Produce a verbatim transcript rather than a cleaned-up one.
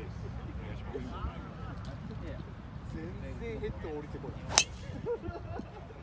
全然ヘッド降りてこない。